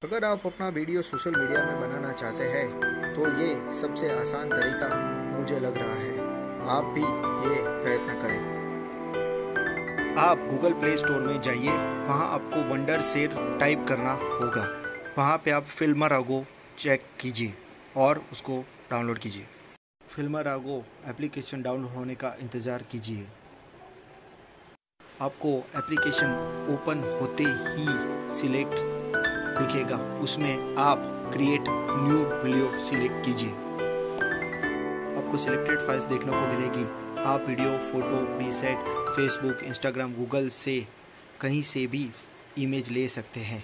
अगर आप अपना वीडियो सोशल मीडिया में बनाना चाहते हैं तो ये सबसे आसान तरीका मुझे लग रहा है। आप भी ये प्रयत्न करें। आप गूगल प्ले स्टोर में जाइए, वहाँ आपको वंडरशेयर टाइप करना होगा। वहाँ पे आप फिल्मारागो चेक कीजिए और उसको डाउनलोड कीजिए। फिल्मारागो एप्लीकेशन डाउनलोड होने का इंतज़ार कीजिए। आपको एप्लीकेशन ओपन होते ही सिलेक्ट दिखेगा, उसमें आप क्रिएट न्यू वीडियो सिलेक्ट कीजिए। आपको सिलेक्टेड फाइल्स देखने को मिलेगी। आप video, photo, preset, Facebook, Instagram, Google से कहीं से भी इमेज ले सकते हैं।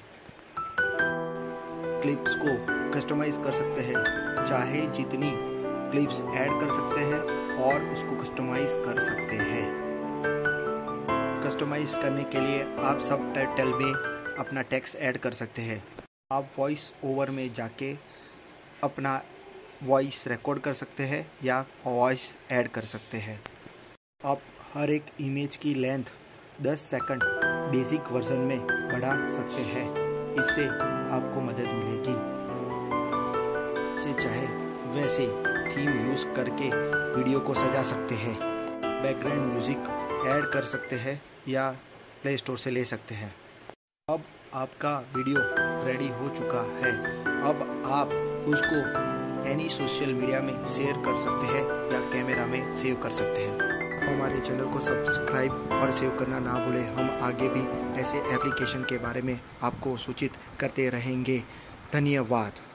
क्लिप्स को कस्टमाइज कर सकते हैं, चाहे जितनी क्लिप्स ऐड कर सकते हैं और उसको कस्टमाइज कर सकते हैं। कस्टमाइज करने के लिए आप सब टाइटल में अपना टेक्स्ट ऐड कर सकते हैं। आप वॉइस ओवर में जाके अपना वॉइस रिकॉर्ड कर सकते हैं या वॉइस ऐड कर सकते हैं। आप हर एक इमेज की लेंथ 10 सेकंड बेसिक वर्जन में बढ़ा सकते हैं। इससे आपको मदद मिलेगी। से चाहे वैसे थीम यूज़ करके वीडियो को सजा सकते हैं। बैकग्राउंड म्यूज़िक ऐड कर सकते हैं या प्ले स्टोर से ले सकते हैं। अब आपका वीडियो रेडी हो चुका है। अब आप उसको एनी सोशल मीडिया में शेयर कर सकते हैं या कैमरा में सेव कर सकते हैं। हमारे चैनल को सब्सक्राइब और सेव करना ना भूलें। हम आगे भी ऐसे एप्लीकेशन के बारे में आपको सूचित करते रहेंगे। धन्यवाद।